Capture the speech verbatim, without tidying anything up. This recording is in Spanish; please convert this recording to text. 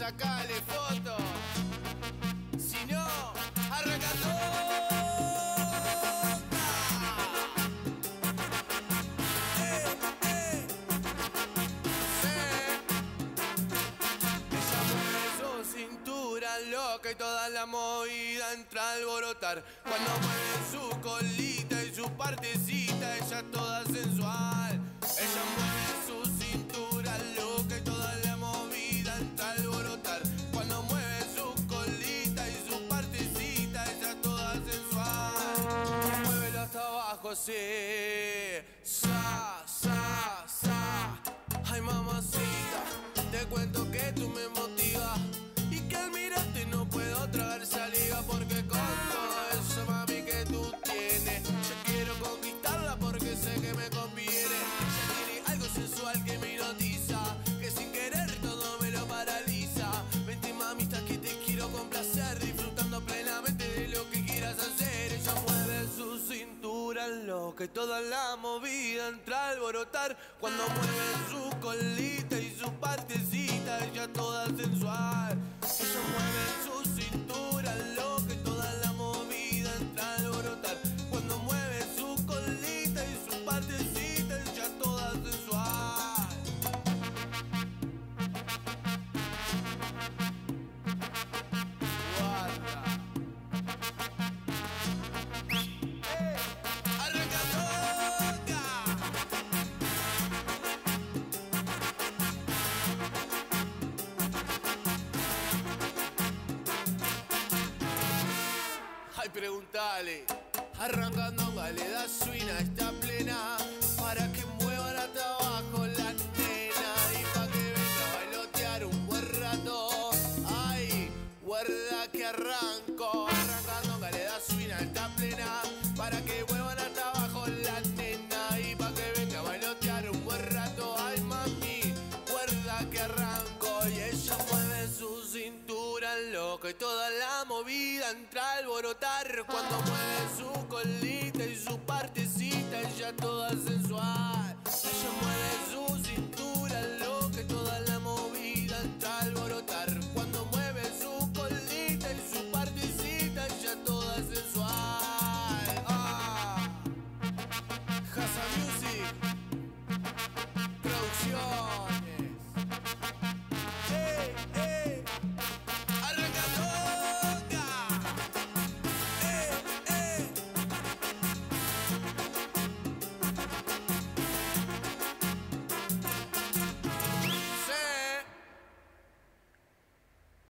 sacale foto. Si no, arranca todo. Loca y toda la movida entra a alborotar. Cuando mueve su colita y su partecita, ella toda sensual. Ella mueve su cintura loca y toda la movida entra a alborotar. Cuando mueve su colita y su partecita, ella toda sensual. Muévelo hasta abajo así. Sa, sa, sa. Ay, mamacita, te cuento que tú me motivas. Y que al mirarte no puedo tragar saliva. Porque con todo eso, mami, que tú tienes, yo quiero conquistarla porque sé que me conviene. Ella tiene algo sensual que me hipnotiza, que sin querer todo me lo paraliza. Vente, mamita, que te quiero complacer, disfrutando plenamente de lo que quieras hacer. Ella mueve su cintura loca y toda la movida entra a alborotar. Cuando mueve su colita y su partecita, ella toda sensual. Ella mueve su cintura loca y toda la movida entra a alborotar. Cuando mueve su colita y su partecita, ella toda sensual. Guarda. ¡Eh! ¡Arranca toca! Ay, preguntale. Arrancando le da swing a esta plena, para que muevan hasta abajo la nena y pa' que venga a bailotear un buen rato. Ay, guarda que arranco. Arrancando le da swing a esta plena, para que muevan hasta abajo la nena y pa' que venga a bailotear un buen rato. Ay, mami, guarda que arranco. Y ella mueve su cintura loca y toda la movida entra a alborotar. Cuando mueve su colita y su partecita, ella toda